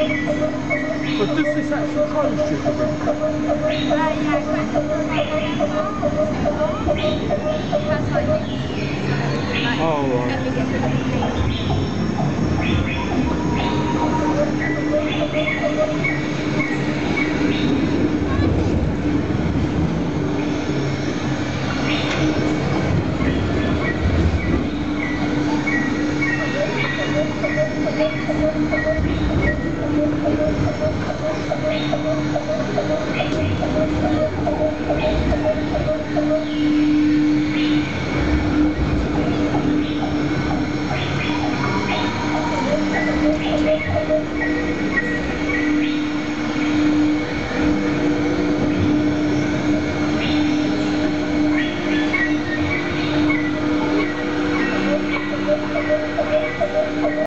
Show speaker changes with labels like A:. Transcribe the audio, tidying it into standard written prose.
A: But does this actually close during the winter?
B: Yeah, it closes from like November to March. It has like winter season, so like
A: Oh, right.
B: it gets rid of the